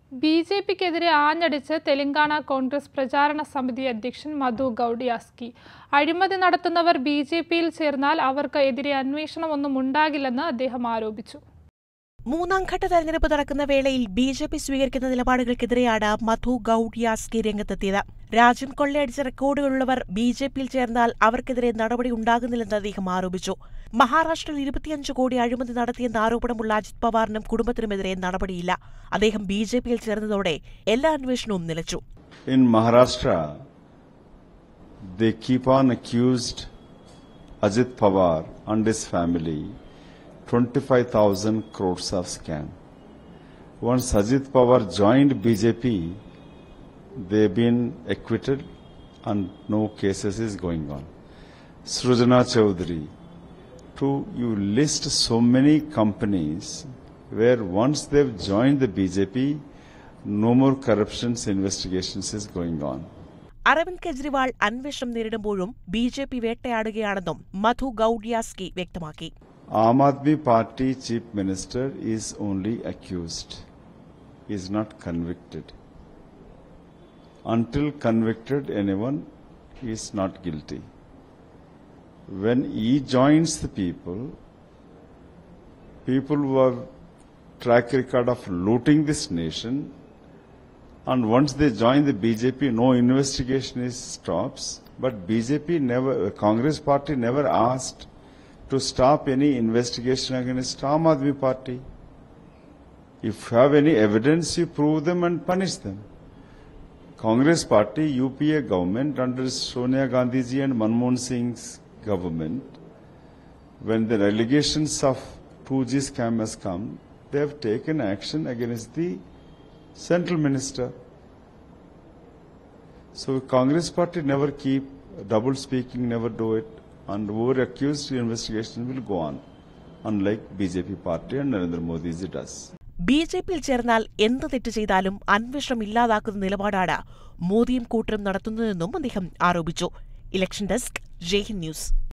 ബിജെപിക്കെതിരെ ആഞ്ഞടിച്ച് തെലങ്കാന കോൺഗ്രസ് പ്രചാരണ സമിതി അധ്യക്ഷൻ മധു ഗൗഡിയാസ്കി. അഴിമതി നടത്തുന്നവർ ബിജെപിയിൽ ചേർന്നാൽ അവർക്ക് എതിരെ അന്വേഷണമൊന്നും ഉണ്ടാകില്ലെന്ന് അദ്ദേഹം ആരോപിച്ചു. മൂന്നാം ഘട്ട തെരഞ്ഞെടുപ്പ് നടക്കുന്ന വേളയിൽ ബിജെപി സ്വീകരിക്കുന്ന നിലപാടുകൾക്കെതിരെയാണ് മധു ഗൗഡിയാസ്കി രംഗത്തെത്തിയത്. രാജ്യം കൊള്ളയടിച്ച റെക്കോർഡുകളുള്ളവർ ബിജെപിയിൽ ചേർന്നാൽ അവർക്കെതിരെ നടപടി ഉണ്ടാകുന്നില്ലെന്ന് അദ്ദേഹം ആരോപിച്ചു. മഹാരാഷ്ട്രയിൽ 25 കോടി അഴിമതി നടത്തിയെന്ന ആരോപണമുള്ള അജിത് പവാറിനും കുടുംബത്തിനുമെതിരെ നടപടിയില്ല. അദ്ദേഹം ബിജെപിയിൽ ചേർന്നതോടെ എല്ലാ അന്വേഷണവും നിലച്ചു. In Maharashtra, they keep on accused Ajit Pawar and his family 25,000 crores of scam. Once Ajit Pawar joined BJP, they've been acquitted and no cases is going on. Srujana Chaudhary, you list so many companies where once they've joined the BJP, no more corruptions investigations is going on. Aravind Kejriwal അന്വേഷണം നേരിടുമ്പോഴും BJP വേട്ടയാടുകയാണെന്നും മധു ഗൗഡിയാസ്കി വ്യക്തമാക്കി. Aam Aadmi Party Chief Minister is only accused, is not convicted. Until convicted, anyone is not guilty. When he joins the people who have track record of looting this nation, and once they join the BJP, no investigation stops. But BJP never, Congress Party never asked to stop any investigation against Aam Aadmi Party. If you have any evidence, you prove them and punish them. Congress Party, UPA government under Sonia Gandhi ji and Manmohan Singh's government, when the allegations of 2G scam has come, they have taken action against the central minister. So Congress Party never keep double speaking, never do it, and over accused investigation will go on, unlike BJP Party and Narendra Modi ji does. ബിജെപിയിൽ ചേർന്നാൽ എന്ത് തെറ്റ് ചെയ്താലും അന്വേഷണം ഇല്ലാതാക്കുന്ന നിലപാടാണ് മോദിയും കൂട്ടരും നടത്തുന്നതെന്നും അദ്ദേഹം ആരോപിച്ചു. Election desk, Jaihind news.